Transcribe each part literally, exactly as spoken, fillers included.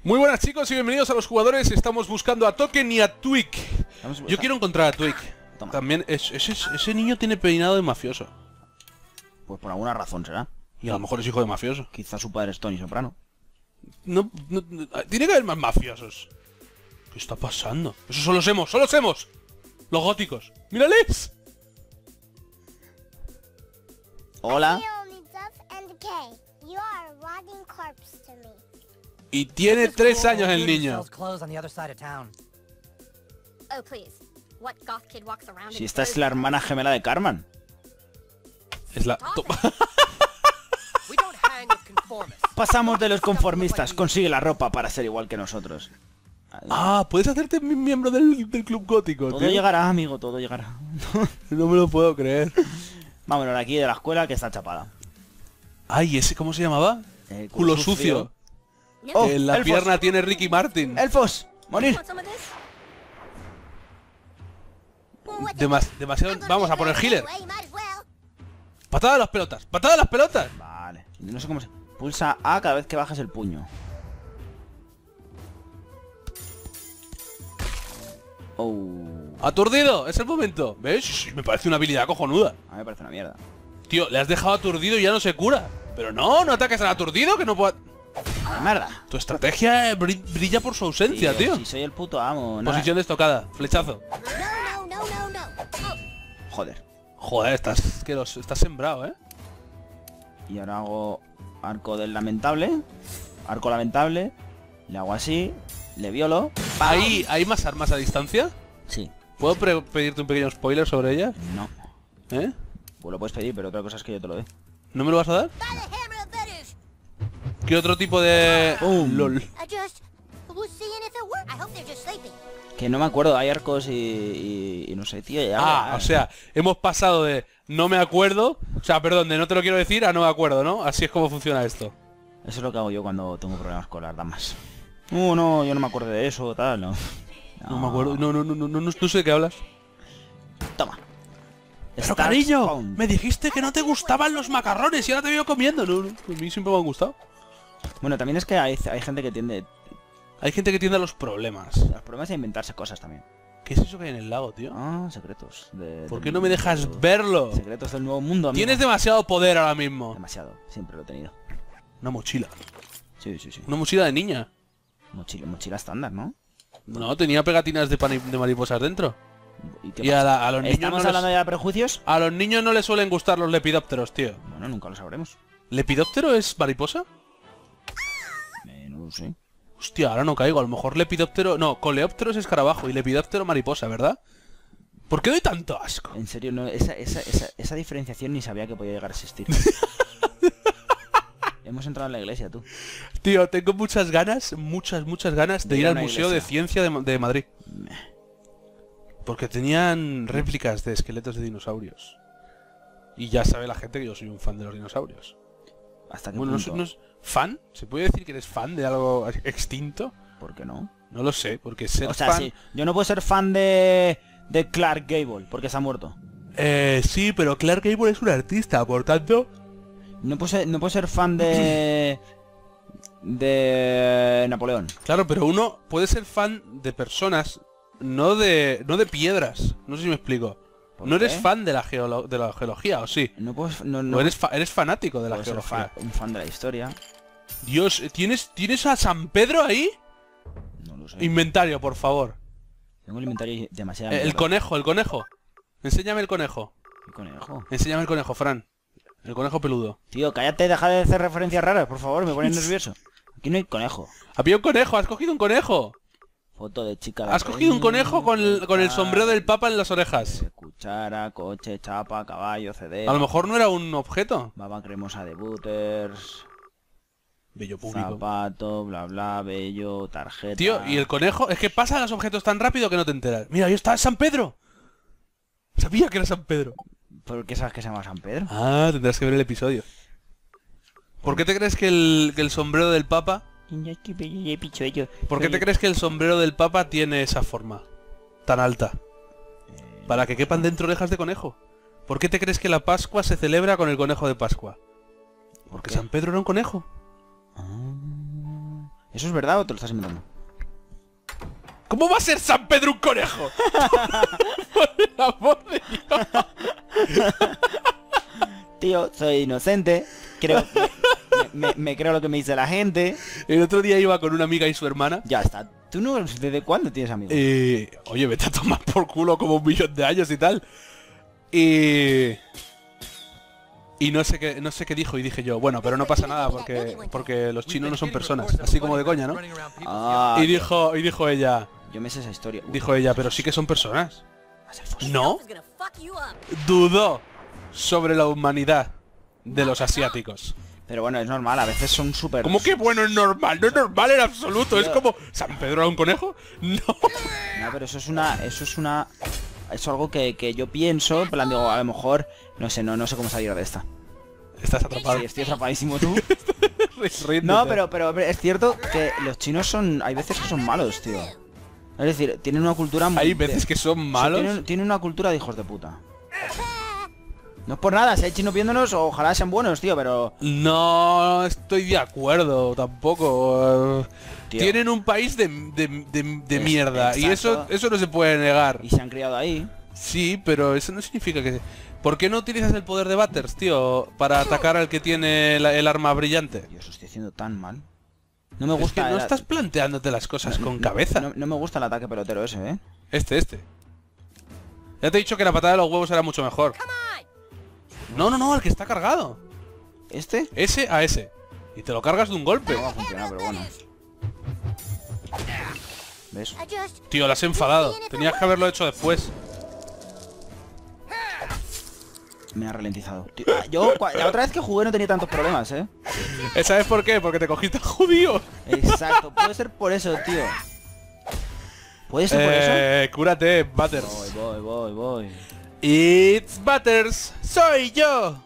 Muy buenas chicos y bienvenidos a Los Jugadores. Estamos buscando a Token y a Twig. Yo quiero encontrar a Twig. Toma. También es, ese, ese niño tiene peinado de mafioso. Pues por alguna razón será. Y a lo mejor es hijo de mafioso. Quizá su padre es Tony Soprano. No, no, no, tiene que haber más mafiosos. ¿Qué está pasando? Esos son los emos, son los emos. Los góticos. ¡Mírales! Hola. Y tiene tres años el niño. Si esta es la hermana gemela de Cartman. Es la... to- Pasamos de los conformistas. Consigue la ropa para ser igual que nosotros. Ah, puedes hacerte mi- miembro del, del club gótico, Todo tío. llegará, amigo, todo llegará. No me lo puedo creer. Vámonos de aquí de la escuela que está chapada. Ay, ¿ese cómo se llamaba? Eh, Culo sucio. Oh, En la elfos. pierna tiene Ricky Martin. ¡Elfos! ¡Morir! Demas- demasiado... Vamos a poner healer. Patada a las pelotas. Patada a las pelotas. Vale. No sé cómo se... Pulsa A cada vez que bajas el puño. Oh. Aturdido. Es el momento. ¿Ves? Me parece una habilidad cojonuda. A mí me parece una mierda. Tío, le has dejado aturdido y ya no se cura. Pero no, no ataques al aturdido que no pueda... ¡Mierda! Tu estrategia bri- brilla por su ausencia, tío. Si soy el puto amo. nada. Posición destocada. Flechazo. Joder. Joder, estás, que los, estás sembrado, ¿eh? Y ahora hago arco del lamentable. Arco lamentable. Le hago así. Le violo. ¿Hay, ¿Hay más armas a distancia? Sí. ¿Puedo pre- pedirte un pequeño spoiler sobre ellas? No. ¿Eh? Pues lo puedes pedir, pero otra cosa es que yo te lo dé. ¿No me lo vas a dar? ¿Qué otro tipo de...? Boom. LOL. Que no me acuerdo, hay arcos y, y, y no sé, tío. Ya, Ah, ya. o sea, hemos pasado de no me acuerdo, o sea, perdón, de no te lo quiero decir a no me acuerdo, ¿no? Así es como funciona esto. Eso es lo que hago yo cuando tengo problemas con las damas. No, no, yo no me acuerdo de eso, tal, no. No, me acuerdo, no, no, no, no, no, no sé de qué hablas. Toma. Pero Star cariño, Spawn. me dijiste que no te gustaban los macarrones y ahora te veo comiendo. No, no, a mí siempre me han gustado. Bueno, también es que hay, hay gente que tiende Hay gente que tiende a los problemas. los problemas a inventarse cosas también. ¿Qué es eso que hay en el lago, tío? Ah, secretos. De, ¿Por del qué no me dejas mundo. verlo? Secretos del nuevo mundo, amigo. Tienes demasiado poder ahora mismo. Demasiado, siempre lo he tenido. Una mochila. Sí, sí, sí. Una mochila de niña. Mochila, mochila estándar, ¿no? No, tenía pegatinas de, pani- de mariposas dentro. ¿Y, qué Y a, pasa? la- a los niños ¿Estamos no les, hablando ya de prejuicios? a los niños no les suelen gustar los lepidópteros, tío. Bueno, nunca lo sabremos. ¿Lepidóptero es mariposa? Eh, no lo sé. Hostia, ahora no caigo. A lo mejor lepidóptero... No, coleóptero es escarabajo y lepidóptero mariposa, ¿verdad? ¿Por qué doy tanto asco? En serio, no, esa, esa, esa, esa diferenciación ni sabía que podía llegar a existir. Hemos entrado en la iglesia, tú. Tío, tengo muchas ganas, muchas, muchas ganas de De ir ir a al una Museo de iglesia. Ciencia de, Ma- de Madrid. Porque tenían réplicas de esqueletos de dinosaurios. Y ya sabe la gente que yo soy un fan de los dinosaurios. ¿Hasta qué Bueno, no, punto? sé- no es- ¿fan? ¿Se puede decir que eres fan de algo extinto? ¿Por qué no? No lo sé, porque ser O sea, fan... sí, yo no puedo ser fan de, de Clark Gable, porque se ha muerto. Eh, sí, pero Clark Gable es un artista, por tanto... No puedo ser, no puedo ser fan de... de Napoleón. Claro, pero uno puede ser fan de personas, no de no de piedras. No sé si me explico. ¿Por No eres qué? fan de la, geolo- de la geología, ¿o sí? No puedo, no, no ¿O eres, fa- eres fanático de la puedo ser geología? fa- un fan de la historia. Dios, ¿tienes, ¿tienes a San Pedro ahí? No lo sé. Inventario, por favor. Tengo el inventario demasiado... Eh, el conejo, el conejo. Enséñame el conejo. ¿Qué conejo? Enséñame el conejo, Fran. El conejo peludo. Tío, cállate, deja de hacer referencias raras, por favor, me pones nervioso. Aquí no hay conejo. Había un conejo, has cogido un conejo. Foto de chica de Has cogido un conejo con el, con el sombrero del papa en las orejas. Cuchara, coche, chapa, caballo, C D. A lo mejor no era un objeto. Baba cremosa de Butters. Bello público. Zapato, bla bla, bello, tarjeta. Tío, y el conejo, es que pasan los objetos tan rápido que no te enteras. Mira, ahí está San Pedro. Sabía que era San Pedro. ¿Por qué sabes que se llama San Pedro? Ah, tendrás que ver el episodio. ¿Por qué te crees que el, que el sombrero del Papa... ¿Por qué te crees que el sombrero del Papa tiene esa forma tan alta? Para que quepan dentro orejas de conejo. ¿Por qué te crees que la Pascua se celebra con el conejo de Pascua? Porque qué? San Pedro era un conejo. Ah, ¿Eso es verdad o te lo estás inventando? ¿Cómo va a ser San Pedro un conejo? Por el amor de Dios. Tío, soy inocente. Creo, me, me, me creo lo que me dice la gente. El otro día iba con una amiga y su hermana. Ya está. ¿Tú no desde cuándo tienes amigos? Eh, oye, vete a tomar por culo como un millón de años y tal. Y... Y no sé qué, no sé qué dijo y dije yo, bueno, pero no pasa nada porque porque los chinos no son personas, así como de coña, ¿no? Ah, Y dijo, y dijo ella, yo me sé esa historia. dijo ella, pero sí que son personas. Vas a ser fósil. No, dudó sobre la humanidad de los asiáticos. Pero bueno, es normal, a veces son súper... ¿Cómo que bueno es normal? No es normal en absoluto, es como... ¿San Pedro era un conejo? No. No, pero eso es una... Eso es una... Es algo que, que yo pienso, en plan digo, a lo mejor... No sé, no, no sé cómo salir de esta. Estás atrapado. Sí, estoy atrapadísimo tú. Ríndete. No, pero, pero es cierto que los chinos son... Hay veces que son malos, tío. Es decir, tienen una cultura... Hay veces que son malos. Tienen, tienen una cultura de hijos de puta. No es por nada, si hay chinos viéndonos, ojalá sean buenos, tío, pero... No estoy de acuerdo, tampoco. Tío. Tienen un país de, de, de, de Es- mierda. Y eso, exacto. eso no se puede negar. Y se han criado ahí. Sí, pero eso no significa que... ¿Por qué no utilizas el poder de Butters, tío? Para atacar al que tiene la- el arma brillante. Dios, lo estoy haciendo tan mal. No me Es gusta... que no el- estás planteándote las cosas con no- cabeza. No, no me gusta el ataque pelotero ese, ¿eh? Este, este. Ya te he dicho que la patada de los huevos era mucho mejor. No, no, no, el que está cargado. ¿Este? Ese a ese. Y te lo cargas de un golpe. No va a funcionar, pero bueno. ¿Ves? Tío, la has enfadado. Tenías que haberlo hecho después. Me ha ralentizado. Tío, ah, yo, cua- la otra vez que jugué no tenía tantos problemas, ¿eh? ¿Sabes por qué? Porque te cogiste a judío. Exacto, puede ser por eso, tío. ¿Puede ser por eso? Eh, cúrate, Butters. Voy, voy, voy, voy. It's Butters. Soy yo.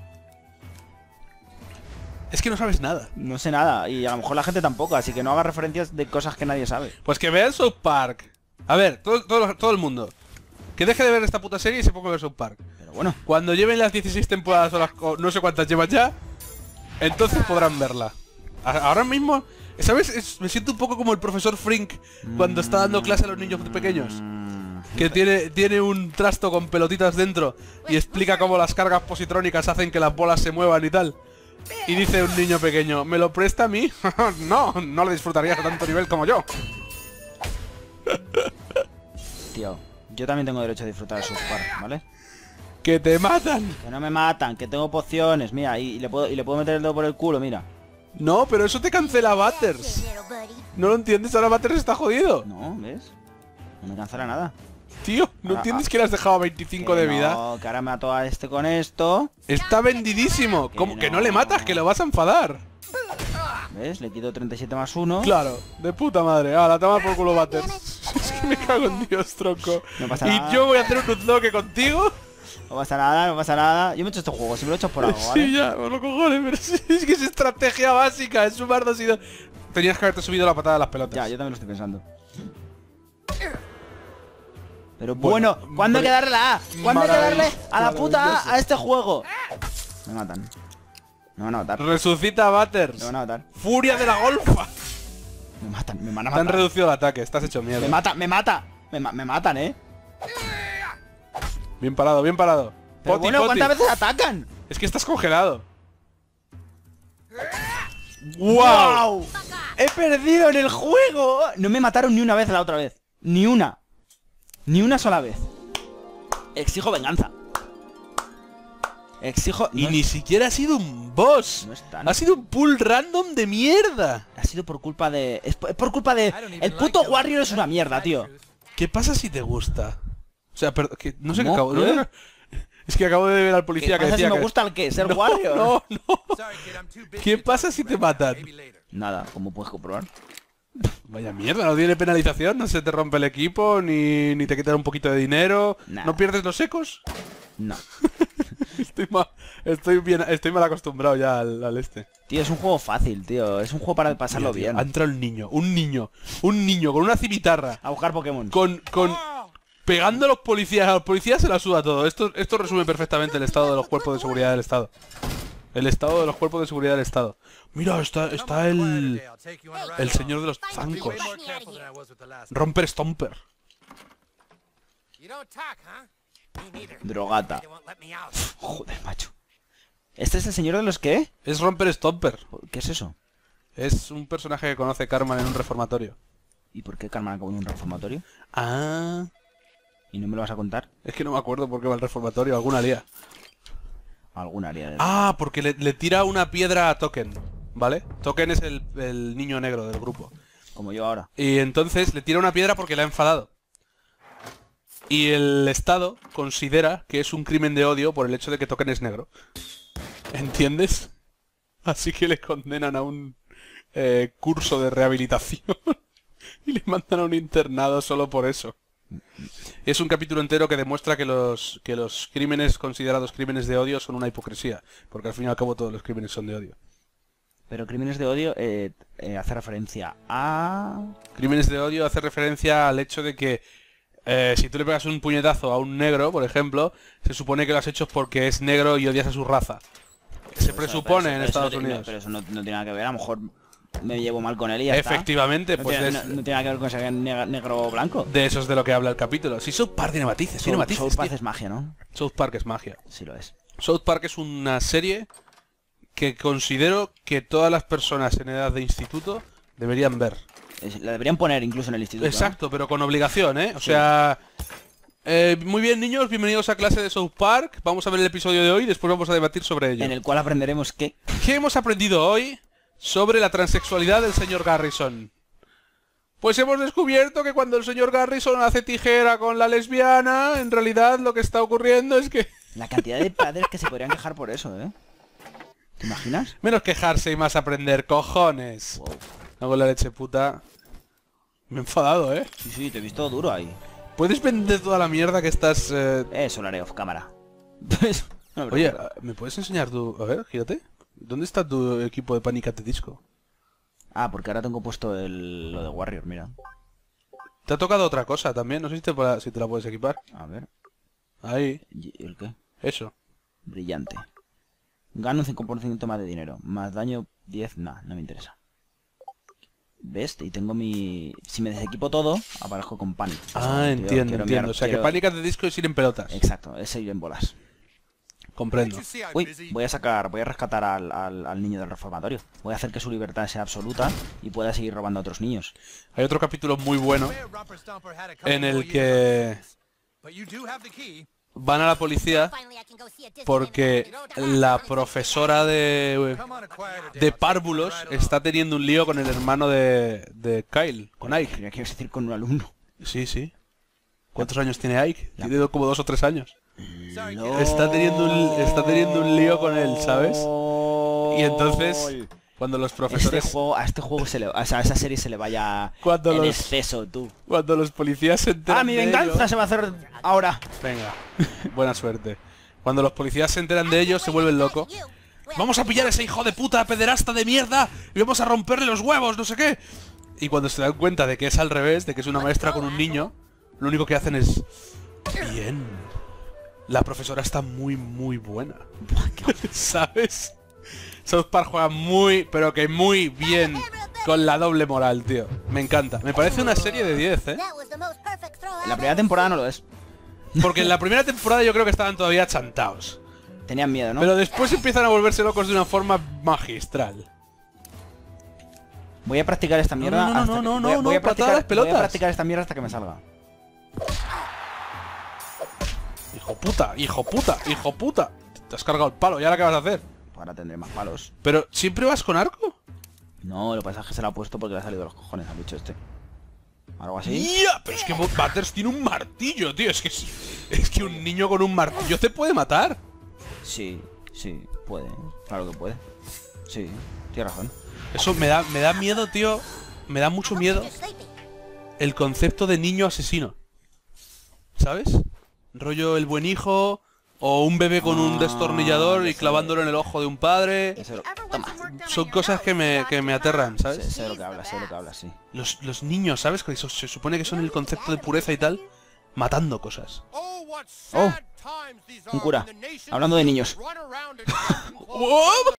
Es que no sabes nada. No sé nada, y a lo mejor la gente tampoco, así que no haga referencias de cosas que nadie sabe. Pues que vean South Park. A ver, todo, todo, todo el mundo. Que deje de ver esta puta serie y se ponga a ver South Park. Pero bueno, Cuando lleven las dieciséis temporadas o las o no sé cuántas llevan ya, entonces podrán verla. A- Ahora mismo, ¿sabes? Es- me siento un poco como el profesor Frink cuando está dando clase a los niños pequeños. Que tiene, tiene un trasto con pelotitas dentro y explica cómo las cargas positrónicas hacen que las bolas se muevan y tal. Y dice un niño pequeño, ¿me lo presta a mí? No, no lo disfrutarías a tanto nivel como yo. tío, yo también tengo derecho a disfrutar de South Park, ¿vale? ¡Que te matan! Que no me matan, que tengo pociones, mira, y, y le puedo y le puedo meter el dedo por el culo, mira. No, pero eso te cancela Butters. ¿No lo entiendes? Ahora Butters está jodido. No, ¿ves? No me cansará nada. Tío, ¿no Ahora- entiendes que le has dejado a veinticinco Que de vida? No, que ahora mato a este con esto. Está vendidísimo. Que ¿Cómo que no no. le matas? Que lo vas a enfadar. ¿Ves? Le quito treinta y siete más uno. Claro, de puta madre. Ah, la toma por culo Butters. Es que me cago en Dios, tronco. No pasa Y nada. yo voy a hacer un unlock contigo. No pasa nada, no pasa nada. Yo me he hecho este juego, si me lo he hecho por algo, ¿vale? Sí, ya, por lo cojones, pero sí, es que es estrategia básica, es sumar dos y dos. Tenías que haberte subido la patada de las pelotas. Ya, yo también lo estoy pensando. Pero Bueno, bueno, ¿cuándo hay que darle la A? ¿Cuándo hay que darle a la puta maravilloso. A a este juego? Me matan. Me van a matar. Resucita Butters. Me van a matar. Furia de la golfa. Me matan, me van a Te han matar. reducido el ataque, estás hecho mierda. Me mata, me mata. Me, ma- me matan, ¿eh? Bien parado, bien parado. Pero Poti, bueno, poti. ¿cuántas veces atacan? Es que estás congelado. ¡Wow! ¡Wow! ¡He perdido en el juego! No me mataron ni una vez la otra vez. Ni una. Ni una sola vez. Exijo venganza. Exijo... Y no ni es- siquiera ha sido un boss. No es tan- Ha sido un pull random de mierda. Ha sido por culpa de... Es por, es por culpa de... El puto Warrior es una mierda, tío. ¿Qué pasa si te gusta? O sea, perdón, que no sé qué ¿Cómo? acabo de... ¿Eh? Es que acabo de ver al ¿Qué policía que pasa si decía me que... gusta el qué? ¿Ser No, Warrior? no, no. ¿Qué pasa si te matan? Nada, como puedes comprobar. Vaya mierda, no tiene penalización, no se te rompe el equipo, ni, ni te quitan un poquito de dinero. Nada. ¿No pierdes los ecos? No. Estoy mal, estoy bien, estoy mal acostumbrado ya al, al este. Tío, es un juego fácil, tío. Es un juego para pasarlo Mira, tío, bien. ha entrado un niño, un niño, un niño con una cimitarra, A buscar Pokémon. con, con pegando a los policías, a los policías se la suda todo. Esto, esto resume perfectamente el estado de los cuerpos de seguridad del estado. El estado de los cuerpos de seguridad del estado. Mira, está, está el... El señor de los zancos. Romper Stomper. Drogata. Joder, macho. ¿Este es el señor de los qué? Es Romper Stomper. ¿Qué es eso? Es un personaje que conoce Cartman en un reformatorio. ¿Y por qué Cartman acabó en un reformatorio? Ah... ¿Y no me lo vas a contar? Es que no me acuerdo por qué va al reformatorio, alguna lía. Alguna área de... Ah, porque le, le tira una piedra a Token, ¿vale? Token es el, el niño negro del grupo. Como yo ahora. Y entonces le tira una piedra porque le ha enfadado. Y el Estado considera que es un crimen de odio por el hecho de que Token es negro. ¿Entiendes? Así que le condenan a un eh, curso de rehabilitación. Y le mandan a un internado solo por eso. Es un capítulo entero que demuestra que los que los crímenes considerados crímenes de odio son una hipocresía, porque al fin y al cabo todos los crímenes son de odio. Pero crímenes de odio eh, eh, hace referencia a... Crímenes de odio hace referencia al hecho de que eh, si tú le pegas un puñetazo a un negro, por ejemplo, se supone que lo has hecho porque es negro y odias a su raza. Se Pero presupone eso, pero en eso, Estados pero eso, Unidos. Pero eso no, no tiene nada que ver, a lo mejor me llevo mal con él y ya Efectivamente, está. No pues tiene, es- no, no tiene nada que ver con ese ne- negro o blanco. de eso es de lo que habla el capítulo. Si South Park tiene matices, tiene South, matices. South Park tío. es magia, ¿no? South Park es magia. Sí lo es. South Park es una serie que considero que todas las personas en edad de instituto deberían ver. Es- La deberían poner incluso en el instituto. ¿no? Exacto, pero con obligación, ¿eh? O Sí. sea... eh, muy bien, niños, bienvenidos a clase de South Park. Vamos a ver el episodio de hoy y después vamos a debatir sobre ello. En el cual aprenderemos que... ¿Qué hemos aprendido hoy sobre la transexualidad del señor Garrison? Pues hemos descubierto que cuando el señor Garrison hace tijera con la lesbiana, en realidad lo que está ocurriendo es que... La cantidad de padres que se podrían quejar por eso, ¿eh? ¿Te imaginas? Menos quejarse y más aprender, cojones. Wow. Hago la leche puta. Me he enfadado, ¿eh? Sí, sí, te he visto duro ahí. ¿Puedes vender toda la mierda que estás... eh, Eso lo haré off cámara. Pues, no me Oye, preocupa. ¿me puedes enseñar tu... A ver, gírate. ¿Dónde está tu equipo de Panic! At the Disco? Ah, porque ahora tengo puesto el... lo de Warrior, mira. Te ha tocado otra cosa también, no sé si te, pa- si te la puedes equipar. A ver. Ahí, ¿Y el qué? eso. Brillante. Gano un cinco por ciento más de dinero. Más daño diez, nah, no me interesa. ¿Ves? Y tengo mi... Si me desequipo todo, aparezco con Panic. Ah, Quiero- entiendo, quiero entiendo. enviar- O sea, quiero- que Panic! At the Disco es ir en pelotas. Exacto, es ir en bolas. Comprendo. Uy, voy a sacar, voy a rescatar al, al, al niño del reformatorio. Voy a hacer que su libertad sea absoluta y pueda seguir robando a otros niños. Hay otro capítulo muy bueno en el que van a la policía porque la profesora de, de párvulos está teniendo un lío con el hermano de, de Kyle, con Ike. Quería que decir con un alumno. Sí, sí. ¿Cuántos años tiene Ike? Tiene como dos o tres años. No. Está teniendo un, está teniendo un lío con él, ¿sabes? Y entonces, cuando los profesores... Este juego, a este juego se le, o sea, a esa serie se le vaya Cuando en los- exceso, tú. Cuando los policías se enteran Ah, mi de venganza ello- se va a hacer ahora. Venga, buena suerte. Cuando los policías se enteran de ello, se vuelven locos. Vamos a pillar a ese hijo de puta pederasta de mierda y vamos a romperle los huevos, no sé qué. Y cuando se dan cuenta de que es al revés, de que es una maestra con un niño, lo único que hacen es... Bien. La profesora está muy, muy buena. ¿Sabes? South Park juega muy, pero que muy bien con la doble moral, tío. Me encanta. Me parece una serie de diez, ¿eh? En la primera temporada no lo es. Porque en la primera temporada yo creo que estaban todavía chantados. Tenían miedo, ¿no? Pero después empiezan a volverse locos de una forma magistral. Voy a practicar esta mierda no, no, hasta no, que- no, voy a- no, voy a no, practicar, patadas, pelotas. voy a practicar esta mierda hasta que me salga. Hijo puta, hijo puta, hijo puta. Te has cargado el palo, ¿y ahora qué vas a hacer? Ahora tendré más palos. Pero, ¿siempre vas con arco? No, lo que pasa es que se lo ha puesto porque le ha salido de los cojones al bicho este. Algo así. ¡Ya! Pero es que Butters tiene un martillo, tío. Es que es, es que un niño con un martillo te puede matar. Sí, sí, puede. Claro que puede. Sí, tienes razón. Eso me da, me da miedo, tío. Me da mucho miedo el concepto de niño asesino. ¿Sabes? Rollo el buen hijo o un bebé con un Ah, destornillador y ya clavándolo en el ojo de un padre. Ese lo- Toma. Son cosas que me, que me aterran, Sé, ¿sabes? sé de lo que hablas, sé de lo que hablas, sí. Los, los niños, ¿sabes? Que eso se supone que son el concepto de pureza y tal, matando cosas. Oh, un cura. Hablando de niños. ¿What?